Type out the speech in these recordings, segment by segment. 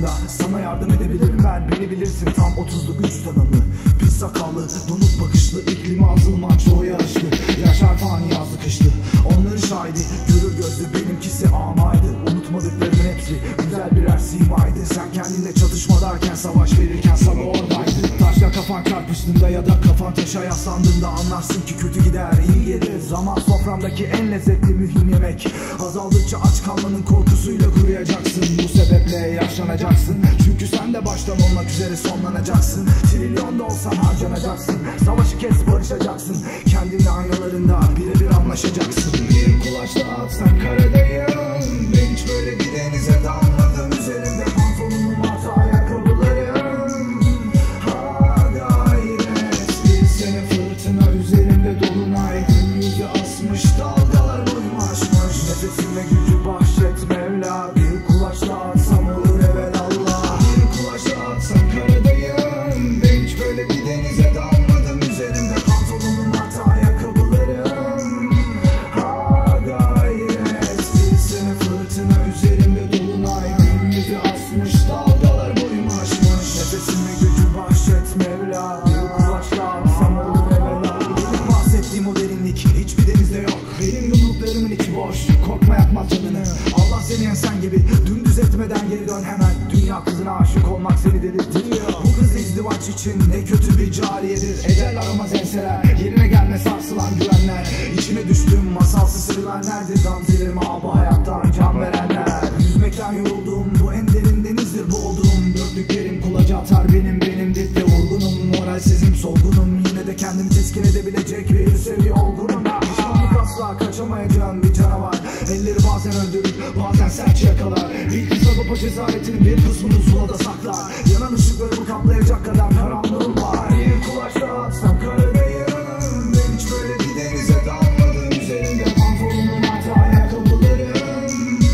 aslında sana yardım edebilirim ben. Beni bilirsin, tam 30'luk 3 tanımlı, pis sakallı, donuk bakışlı, iklimi azılman çoğu yağışlı, yaşar fani yazlı kışlı. Onların şahidi görür gözlü, benimkisi amaydı. Unutmadıklarımın hepsi güzel birer simaydı. Sen kendinle çatışmadayken, savaş verirken sana oradaydı. Taşla kafan çarpıştığında ya da kafan taşa yaslandığında anlarsın ki kötü gider iyi gelir. Zaman soframdaki en lezzetli mühim yemek. Azaldıkça aç kalmanın korkusuyla kuruyacaksın. Bu sebeple yaşlanacaksın, çünkü sen de baştan olmak üzere sonlanacaksın. Trilyon da olsan harcanacaksın. Savaşı kes, barışacaksın. Kendinle aynalarında birebir anlaşacaksın. Bir kulaçla atsan karadayım, ben hiç böyle bir denize dalmadım. Üzerimde pantolonum artı ayakkabılarım. Ha gayret, bir sene fırtına, üzerimde dolunay. Yüzü asmış, dalgalar boyum aşmış. Nefesime gücü bahşet Mevla. Bir kulaçla atsam olur evelallah. Bir kulaçla atsam karadayım, ben hiç böyle bir denize dalmadım. Üzerimde pantolonum artı ayakkabılarım. Ha gayret, bir sene fırtına, üzerimde dolunay. Yüzü asmış, dalgalar boyum aşmış. Nefesime gücü bahşet Mevla. Bir kulaçla atsam olur evelallah. Benim bahsettiğim o derinlik hiçbir denizde yok. Benim yumruklarımın içi boş, korkma yakmaz canını. Allah seni yensen gibi dümdüz etmeden geri dön hemen. Dünya kızına aşık olmak seni delirtiyor. Bu kız izdivaç için ne kötü bir cariyedir. Ecel aramaz enseler, yerine gelme sarsılan güvenler. İçine düştüğüm masalsı sırlarnerdir. Gamzelerime bu hayattan can verenler. Yüzmekten yoruldum, bu en derin denizdir boğulduğum. Dördüklerim kulaca atar, benim dipte vurgunum. Moralsizim, solgunum, yine de kendimi teskin edebilecek bir seviye olgunum. Pişmanlık asla kaçamayacağım bir canavar. Elleri bazen öldürür, bazen sertçe yakalar. Bir kısa baba cesaretinin bir kısmını sulada saklar. Yanan ışıklarımı kaplayacak kadar karanlığım var. Bir kulaçla atsam karadayım, ben hiç böyle bir denize dalmadım. Üzerimde pantolonum artı ayakkabılarım.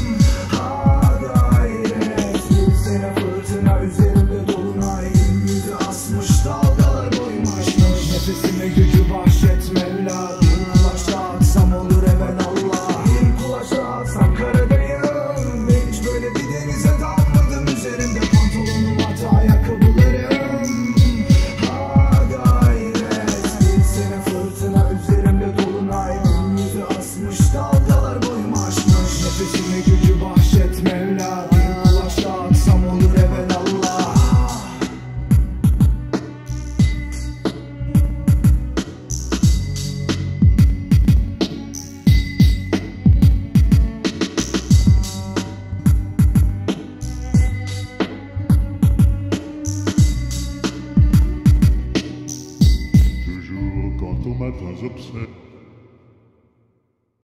Ha gayret, bir sene fırtına, üzerimde dolunay. Yüzü asmış, dalgalar boyum aşmış. Nefesime gücü bahşet Mevla. Bir kulaçla atsam olur evelallah. Bir kulaçla atsam karadayım, ben hiç böyle bir denize dalmadım. Üzerimde pantolonum artı ayakkabılarım. Ha gayret, bir sene fırtına, üzerimde dolunay. Yüzü asmış, dalgalar boyum aşmış. Nefesime gücü